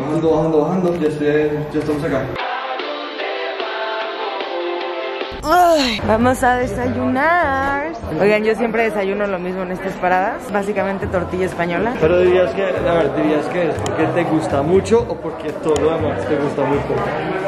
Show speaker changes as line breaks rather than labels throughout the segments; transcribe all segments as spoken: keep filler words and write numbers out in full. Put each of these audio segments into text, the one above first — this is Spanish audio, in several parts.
Bajando, bajando, bajando, ya, estoy, ya estamos acá.
Ay, vamos a desayunar. Oigan, yo siempre desayuno lo mismo en estas paradas. Básicamente tortilla española.
Pero dirías que, a ver, dirías que es porque te gusta mucho o porque todo lo demás te gusta muy poco.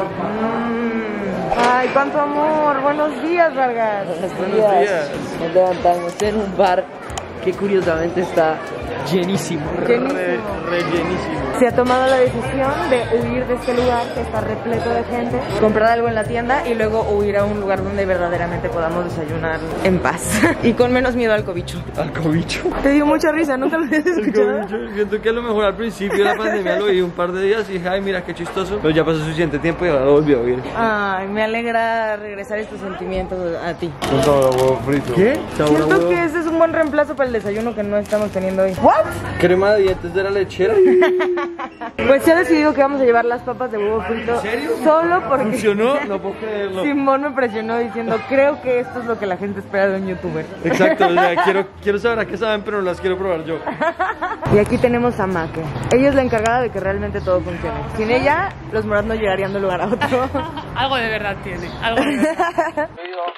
Mm. Ay, cuánto amor. Buenos días, Vargas.
Buenos días. Nos levantamos en un bar que curiosamente está llenísimo.
Llenísimo.
Re, re llenísimo.
Se ha tomado la decisión de huir de este lugar que está repleto de gente, comprar algo en la tienda y luego huir a un lugar donde verdaderamente podamos desayunar en paz y con menos miedo al cobicho.
Al cobicho.
Te dio mucha risa, ¿nunca lo habías escuchado?
El cobicho, siento que a lo mejor al principio de la pandemia lo oí un par de días y dije, ay, mira qué chistoso. Pero ya pasó suficiente tiempo y ahora lo volví a oír.
Ay, me alegra regresar estos sentimientos a ti.
Un sabor a huevo frito. ¿Qué? Sabor a
Siento
huevo.
que ese es un buen reemplazo para el desayuno que no estamos teniendo hoy. ¿What?
Crema de dientes de la lechera.
Pues se ha decidido que vamos a llevar las papas de huevo frito.
¿En serio?
Solo porque
¿Funcionó? No puedo creerlo.
Simón me presionó diciendo, creo que esto es lo que la gente espera de un youtuber.
Exacto, o sea, quiero, quiero saber a qué saben, pero no las quiero probar yo.
Y aquí tenemos a Maque. Ella es la encargada de que realmente todo funcione. Sin ella, los morados no llegarían de un lugar a otro.
Algo de verdad tiene, algo de verdad.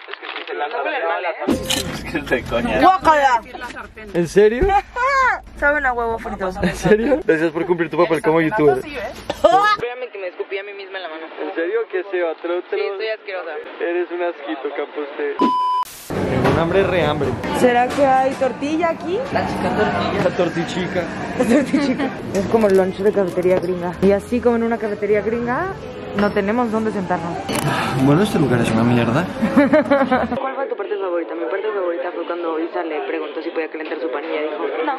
¡Guácala!
¿En serio?
Saben a huevo frito.
¿En serio? Gracias por cumplir tu papel como youtuber.
Espérame que me escupí a mí misma en la mano.
¿En serio? ¿Qué se va? Te lo- te
Sí,
lo-
estoy asquerosa.
Eres un asquito, Camposte. Tengo un hambre re hambre.
¿Será que hay tortilla aquí?
La chica tortilla.
La tortichica.
La tortilla. Es como el lunch de cafetería gringa. Y así como en una cafetería gringa, no tenemos dónde sentarnos.
Bueno, este lugar es una mierda.
¿Cuál fue tu parte favorita? Mi parte favorita fue cuando Isa le preguntó si podía calentar su pan y ella dijo, no.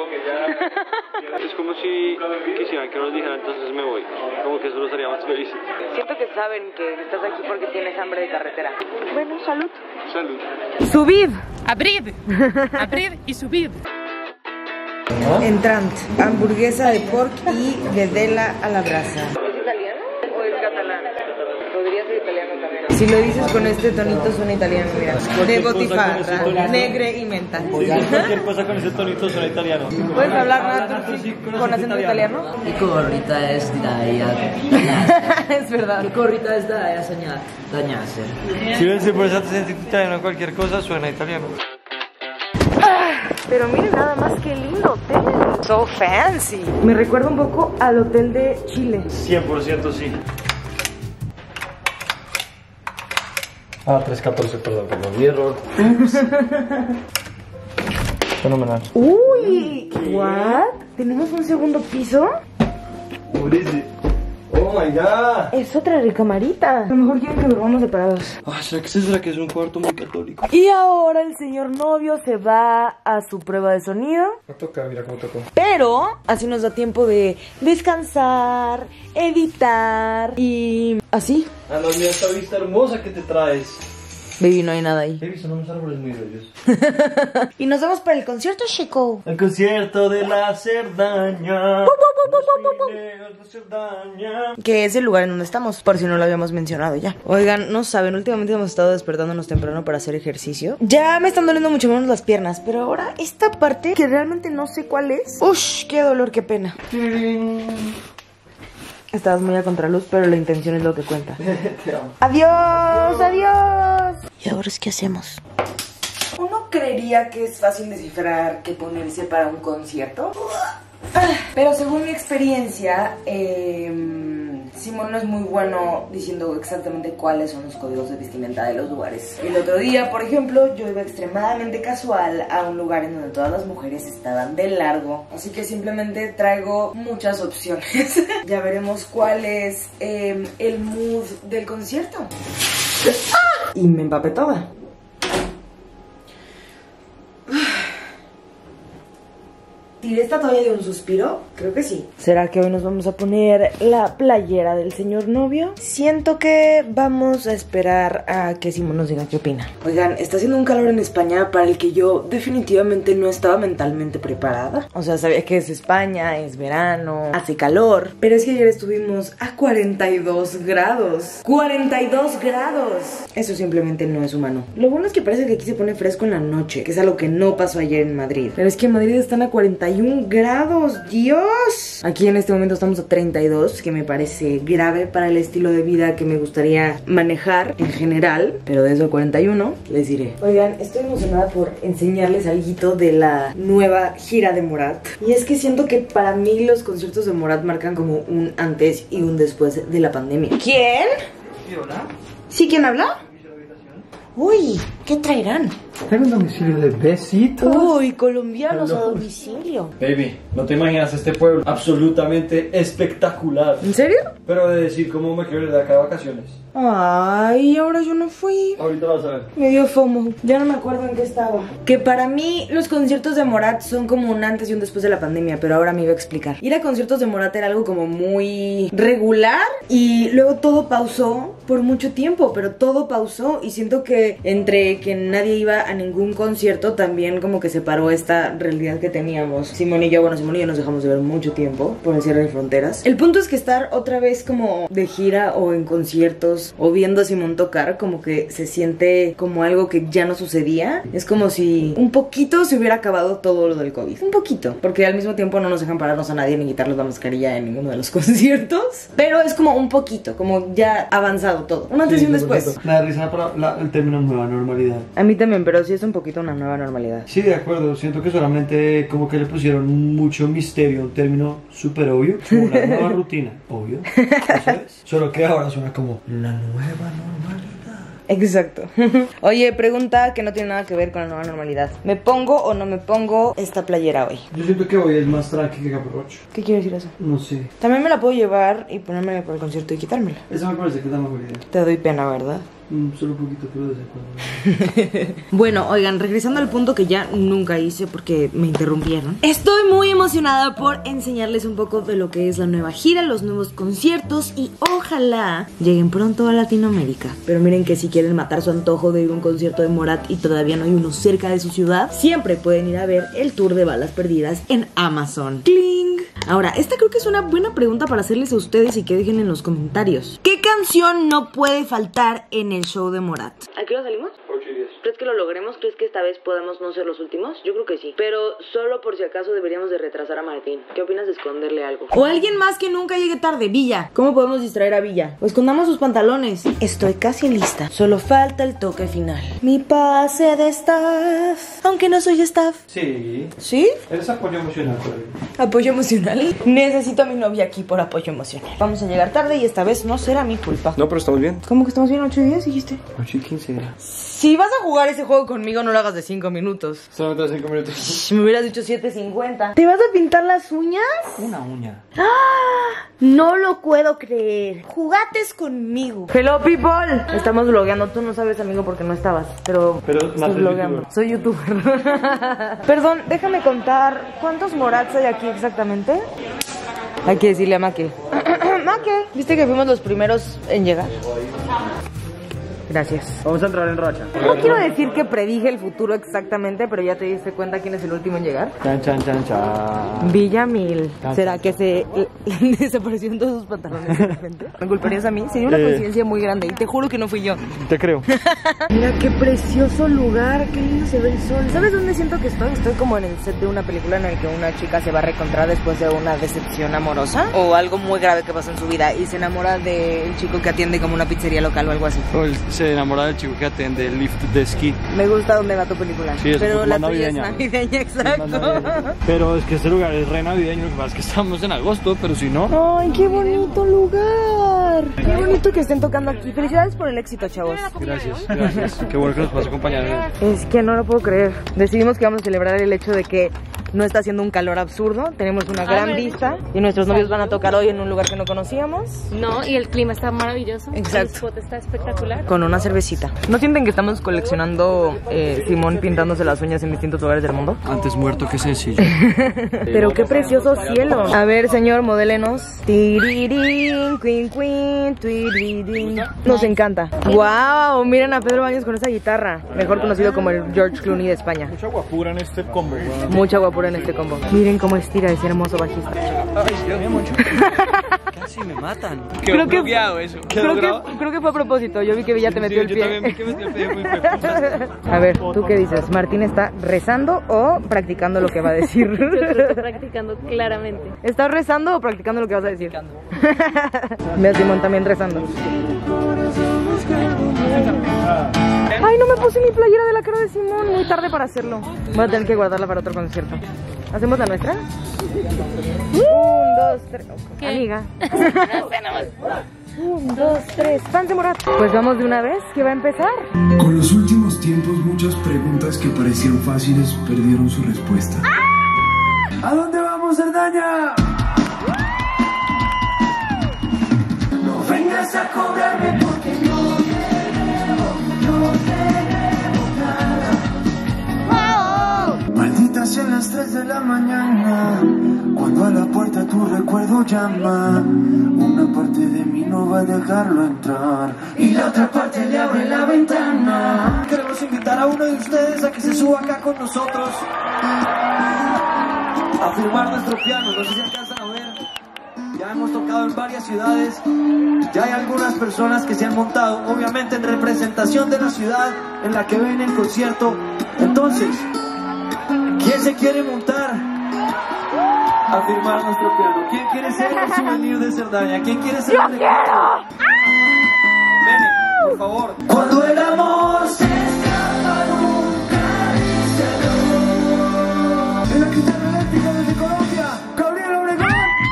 Es como si quisieran que nos dijeran, entonces me voy. Como que eso los haría más felices.
Siento que saben que estás aquí porque tienes hambre de carretera. Bueno, salud.
Salud.
Subid.
Abrid, abrid y subid.
Entrant, hamburguesa de pork y vedela a la brasa. ¿Es italiano o es catalán? Podría ser italiano también. Si lo dices con este tonito suena italiano, mira. De botifarra, negre y menta.
Cualquier cosa con ese tonito suena italiano.
¿Puedes hablar nada con acento italiano?
Mi corrita es daia.
Es verdad.
Mi corrita es daia, señal. Dañarse.
Si ven, si por ese acento italiano cualquier cosa suena italiano.
Pero miren nada más que lindo hotel. So fancy. Me recuerda un poco al hotel de Chile.
cien por ciento sí. Ah, tres catorce, perdón, perdón. Mi error. Fenomenal.
Uy, ¿what? ¿Tenemos un segundo piso?
What is it? Oh my god.
Es otra recamarita. A lo mejor quieren que durmamos separados.
Ah, ¿será que ese será que es un cuarto muy católico?
Y ahora el señor novio se va a su prueba de sonido.
Va a tocar, mira cómo tocó.
Pero así nos da tiempo de descansar, editar y así.
Ah, no, mira esta vista hermosa que te traes.
Baby, no hay nada ahí.
He visto unos árboles muy bellos.
Y nos vemos para el concierto, chico.
El concierto de la Cerdaña. La Cerdaña.
Que es el lugar en donde estamos, por si no lo habíamos mencionado ya. Oigan, no saben, últimamente hemos estado despertándonos temprano para hacer ejercicio. Ya me están doliendo mucho menos las piernas, pero ahora esta parte que realmente no sé cuál es. Ush, qué dolor, qué pena. Estabas muy a contraluz, pero la intención es lo que cuenta.
Te amo.
Adiós, adiós. ¿Y ahora es qué hacemos? Uno creería que es fácil descifrar qué ponerse para un concierto. Pero según mi experiencia, eh, Simón no es muy bueno diciendo exactamente cuáles son los códigos de vestimenta de los lugares. El otro día, por ejemplo, yo iba extremadamente casual a un lugar en donde todas las mujeres estaban de largo. Así que simplemente traigo muchas opciones. Ya veremos cuál es eh, el mood del concierto. ¡Ah! Y me empapé toda. ¿Tiré esta toalla de un suspiro? Creo que sí. ¿Será que hoy nos vamos a poner la playera del señor novio? Siento que vamos a esperar a que Simón nos diga qué opina. Oigan, está haciendo un calor en España para el que yo definitivamente no estaba mentalmente preparada. O sea, sabía que es España, es verano, hace calor. Pero es que ayer estuvimos a cuarenta y dos grados. ¡cuarenta y dos grados! Eso simplemente no es humano. Lo bueno es que parece que aquí se pone fresco en la noche, que es algo que no pasó ayer en Madrid. Pero es que en Madrid están a cuarenta y y un grados, Dios. Aquí en este momento estamos a treinta y dos, que me parece grave para el estilo de vida que me gustaría manejar en general. Pero de eso a cuarenta y uno les diré. Oigan, estoy emocionada por enseñarles algo de la nueva gira de Morat. Y es que siento que para mí los conciertos de Morat marcan como un antes y un después de la pandemia. ¿Quién?
¿Sí, hola?
¿Sí, quién habla? Uy, ¿qué traerán?
Traen un domicilio de besitos.
Uy, colombianos a domicilio.
Baby, no te imaginas este pueblo absolutamente espectacular.
¿En serio?
Pero de decir cómo me quiero ir de acá de vacaciones.
Ay, ahora yo no fui.
Ahorita vas a ver.
Me dio FOMO. Ya no me acuerdo en qué estaba. Que para mí los conciertos de Morat son como un antes y un después de la pandemia, pero ahora me iba a explicar. Ir a conciertos de Morat era algo como muy regular y luego todo pausó por mucho tiempo, pero todo pausó y siento que entre que nadie iba a ningún concierto también como que separó esta realidad que teníamos. Simón y yo, bueno, Simón y yo nos dejamos de ver mucho tiempo por el cierre de fronteras. El punto es que estar otra vez como de gira o en conciertos o viendo a Simón tocar, como que se siente como algo que ya no sucedía. Es como si un poquito se hubiera acabado todo lo del COVID. Un poquito, porque al mismo tiempo no nos dejan pararnos a nadie ni quitarnos la mascarilla en ninguno de los conciertos. Pero es como un poquito, como ya avanzado todo. Un antes
Sí,
y un después.
Me da risa para la- el término nueva normalidad.
A mí también, pero sí es un poquito una nueva normalidad.
Sí, de acuerdo. Siento que solamente como que le pusieron mucho misterio a un término súper obvio. Como una nueva rutina. Obvio. ¿Eso es? Solo que ahora suena como la nueva normalidad.
Exacto. Oye, pregunta que no tiene nada que ver con la nueva normalidad. ¿Me pongo o no me pongo esta playera hoy?
Yo siento que hoy es más tranqui que Capricornio.
¿Qué quiere decir eso?
No sé.
También me la puedo llevar y ponerme para el concierto y quitármela.
Eso me parece que es la mejor idea.
Te doy pena, ¿verdad?
Mm, solo un poquito, pero desacuerdo.
Bueno, oigan, regresando al punto que ya nunca hice porque me interrumpieron. Estoy muy emocionada por enseñarles un poco de lo que es la nueva gira, los nuevos conciertos y ojalá lleguen pronto a Latinoamérica. Pero miren que si quieren matar su antojo de ir a un concierto de Morat y todavía no hay uno cerca de su ciudad, siempre pueden ir a ver el tour de Balas Perdidas en Amazon. ¡Cling! Ahora, esta creo que es una buena pregunta para hacerles a ustedes y que dejen en los comentarios. ¿Qué canción no puede faltar en el show de Morat? ¿A qué hora salimos?
ocho y diez.
¿Crees que lo logremos? ¿Crees que esta vez podemos no ser los últimos? Yo creo que sí. Pero solo por si acaso deberíamos de retrasar a Martín. ¿Qué opinas de esconderle algo? O alguien más que nunca llegue tarde. Villa. ¿Cómo podemos distraer a Villa? O escondamos sus pantalones. Estoy casi lista. Solo falta el toque final. Mi pase de staff. Aunque no soy staff.
Sí.
¿Sí?
Eres apoyo emocional por ahí.
Apoyo emocional. Necesito a mi novia aquí por apoyo emocional. Vamos a llegar tarde y esta vez no será mi culpa.
No, pero estamos bien.
¿Cómo que estamos bien? ¿ocho días dijiste?
ocho y quince era.
Si vas a jugar ese juego conmigo, no lo hagas de cinco minutos.
Solamente de cinco minutos.
Si me hubieras dicho siete cincuenta. ¿Te vas a pintar las uñas?
Una uña.
¡Ah! No lo puedo creer. Jugates conmigo. Hello, people. Estamos vlogueando. Tú no sabes, amigo, porque no estabas. Pero,
Pero
estoy
naces
vlogueando.
youtuber.
Soy youtuber. Perdón, déjame contar. ¿Cuántos Morats hay aquí exactamente? Hay que decirle a Make. Make, ¿viste que fuimos los primeros en llegar? Gracias.
Vamos a entrar en racha.
No quiero decir que predije el futuro exactamente, pero ya te diste cuenta quién es el último en llegar.
Chan, chan, chan, chan.
Villamil. ¿Será que se desaparecieron todos sus pantalones de repente? ¿Me culparías a mí? Sería una
Eh.
coincidencia muy grande y te juro que no fui yo.
Te creo.
Mira qué precioso lugar, qué lindo se ve el sol. ¿Sabes dónde siento que estoy? Estoy como en el set de una película en el que una chica se va a reencontrar después de una decepción amorosa o algo muy grave que pasa en su vida y se enamora del chico que atiende como una pizzería local o algo así.
Se enamora del chico que atiende el lift de esquí.
Me gusta dónde va tu película.
Sí, es
pero
más
la tuya
navideña.
es navideña, exacto.
Pero es que este lugar es re navideño. Lo que pasa es que estamos en agosto, pero si no.
Ay, qué bonito lugar. Qué bonito que estén tocando aquí. Felicidades por el éxito, chavos.
Gracias, gracias. Qué bueno que nos vas a acompañar.
Es que no lo puedo creer. Decidimos que vamos a celebrar el hecho de que no está haciendo un calor absurdo. Tenemos una gran vista y nuestros novios van a tocar hoy en un lugar que no conocíamos.
No, y el clima está maravilloso.
Exacto.
El spot está espectacular.
Con una cervecita. ¿No sienten que estamos coleccionando eh, Simón pintándose las uñas en distintos lugares del mundo?
Antes muerto que sencillo.
Pero qué precioso cielo. A ver, señor, modélenos. Tirirín, queen, queen, tirirín. Nos encanta. Wow, miren a Pedro Baños con esa guitarra. Mejor conocido como el George Clooney de España.
Mucha guapura en este combo.
Mucha guapura en este combo. Miren cómo estira ese hermoso bajista.
Ay, Dios mío, mucho. Casi me matan.
Quedó
Creo que-
bloqueado eso.
Creo que, creo que fue a propósito, yo vi que Villa te metió el
yo
pie.
también vi que metió el pie muy feo.
A ver, ¿tú qué dices? ¿Martín está rezando o practicando lo que va a decir?
Yo creo que estoy practicando claramente.
¿Estás rezando o practicando lo que vas a decir? Ve, Simón también rezando. Ay, no me puse mi playera de la cara de Simón, muy tarde para hacerlo. Voy a tener que guardarla para otro concierto. ¿Hacemos la nuestra? Un, dos, tres.
¿Qué?
Amiga. Un, dos, tres. Panse Morat. Pues vamos de una vez, que va a empezar.
Con los últimos tiempos, muchas preguntas que parecían fáciles perdieron su respuesta. ¿A dónde vamos, Cerdaña? No vengas a cobrarme porque no tenemos, no tenemos nada. Malditas sean las tres de la mañana, cuando a la puerta tu recuerdo llama. Una parte de mí no va a dejarlo entrar y la otra parte le abre la ventana. Queremos invitar a uno de ustedes a que se suba acá con nosotros a firmar nuestro piano. No sé si alcanzan a ver. Ya hemos tocado en varias ciudades. Ya hay algunas personas que se han montado, obviamente en representación de la ciudad en la que ven el concierto. Entonces, ¿quién se quiere montar a firmar nuestro piano? ¿Quién quiere ser el souvenir de Cerdaña? ¿Quién quiere ser el recuerdo? Ven, por favor. Cuando el amor se escapa nunca dice no. En la guitarra eléctrica desde Colombia, Gabriel Obregón.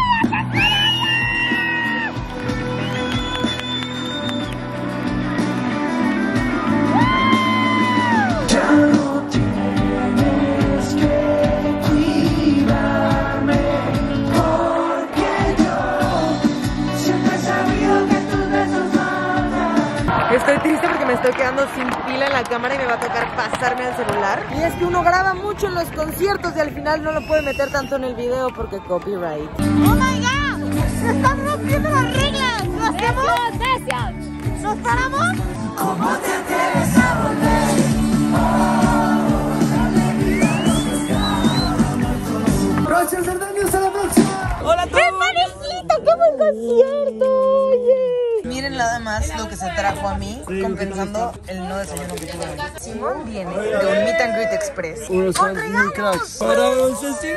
Ya no tienes que cuidarme, porque yo siempre he sabido que tus besos van.
Estoy triste porque me estoy quedando sin pila en la cámara y me va a tocar pasarme al celular. Y es que uno graba mucho en los conciertos y al final no lo puede meter tanto en el video porque copyright.
¡Oh my God! ¡Se están rompiendo las reglas! ¿Lo hacemos? ¿Nos paramos?
¿Cómo te atreves a volver? Gracias, Cerdaña, hasta la próxima.
¡Hola a todos!
¡Qué buen concierto! Oye. Miren nada más lo que se trajo a mí, compensando el no desayuno que tuve. Simón viene de un Meet and Greet Express.
Unos fans muy cracks. Para un sencillo.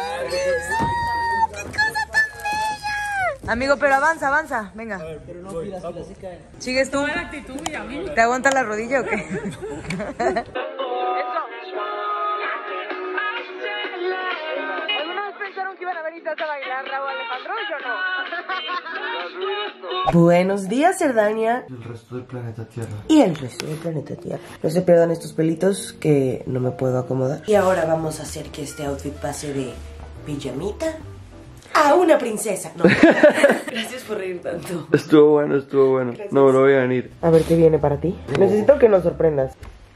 Amigo, pero avanza, avanza, venga. ¿Sigues tú? ¿Te aguanta la rodilla o qué? ¿Alguna vez pensaron que iban a venir a bailar Raúl Alejandro? Yo no. Buenos días, Cerdaña.
El resto del planeta Tierra.
Y el resto del planeta Tierra. No se pierdan estos pelitos que no me puedo acomodar. Y ahora vamos a hacer que este outfit pase de pijamita a una princesa. No. Gracias por reír tanto.
Estuvo bueno, estuvo bueno.
Gracias.
No me lo voy a venir.
A ver qué viene para ti. Necesito que nos sorprendas.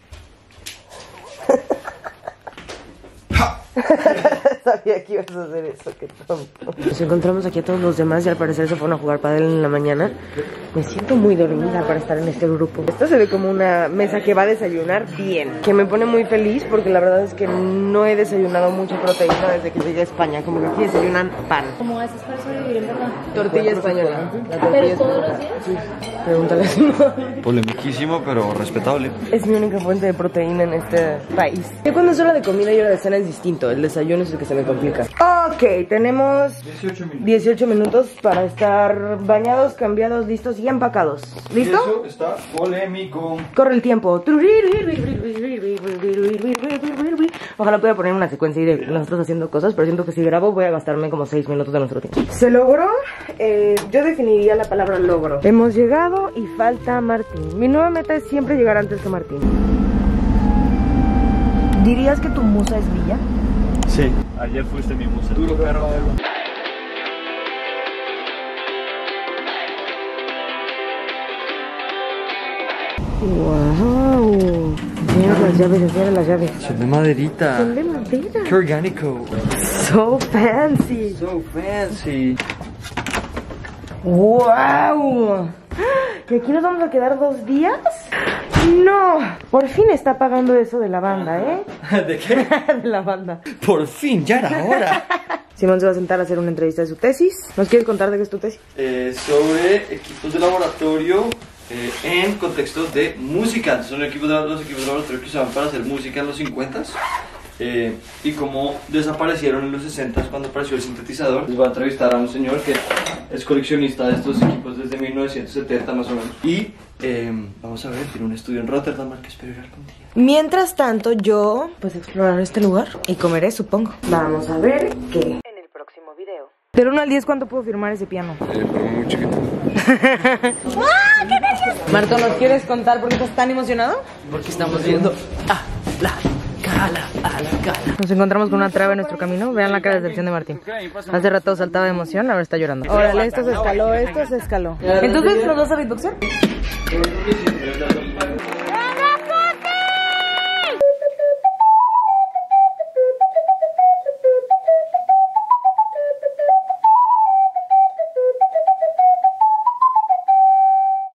Sabía que ibas a hacer eso, qué tonto. Nos encontramos aquí a todos los demás y al parecer se fueron a jugar pádel en la mañana. Me siento muy dormida para estar en este grupo. Esto se ve como una mesa que va a desayunar bien, que me pone muy feliz porque la verdad es que no he desayunado mucha proteína desde que llegué a España. Como que aquí desayunan pan.
¿Cómo haces para sobrevivir en verdad?
Tortilla española. La tortilla
¿Pero todos
española.
los días?
Sí, pregúntale a Simón.
Polemiquísimo, pero respetable.
Es mi única fuente de proteína en este país. Yo cuando es hora de comida y hora de cena es distinto. El desayuno es el que se me complica. Ok, tenemos
dieciocho minutos.
dieciocho minutos para estar bañados, cambiados, listos y empacados. ¿Listo?
Eso está polémico.
Corre el tiempo. Ojalá pueda poner una secuencia de nosotros haciendo cosas, pero siento que si grabo voy a gastarme como seis minutos de nuestro tiempo. ¿Se logró? Eh, yo definiría la palabra logro. Hemos llegado y falta Martín. Mi nueva meta es siempre llegar antes que Martín. ¿Dirías que tu musa es Villa?
Sí, ayer fuiste mi musa. Duro, perro.
Wow. Enseña las llaves, enseña las llaves.
Son de maderita.
Son de madera.
Qué orgánico.
So fancy.
So fancy.
Wow. ¿Y aquí nos vamos a quedar dos días? No. Por fin está pagando eso de la banda, ¿eh?
¿De qué?
De la banda.
Por fin, ya era hora.
Simón se va a sentar a hacer una entrevista de su tesis. ¿Nos quieres contar de qué es tu tesis?
Eh, sobre equipos de laboratorio eh, en contextos de música. Son equipos de, los equipos de laboratorio que usaban para hacer música en los cincuentas. Eh, y cómo desaparecieron en los sesentas cuando apareció el sintetizador. Les voy a entrevistar a un señor que es coleccionista de estos equipos desde mil novecientos setenta más o menos. Y eh, vamos a ver, tiene un estudio en Rotterdam al que espero ir algún día.
Mientras tanto, yo pues exploraré este lugar y comeré, supongo. Vamos a ver qué en el próximo video. Del uno al diez, ¿cuánto puedo firmar ese piano?
Eh, pero muy chiquito.
Marco, ¿nos quieres contar por qué estás tan emocionado?
Porque estamos viendo a la cala, a la cala.
Nos encontramos con una traba en nuestro camino. Vean la cara de decepción de Martín. Hace rato saltaba de emoción, ahora está llorando. Órale, esto se escaló, esto se escaló. Entonces, ¿nos vas a beatboxer?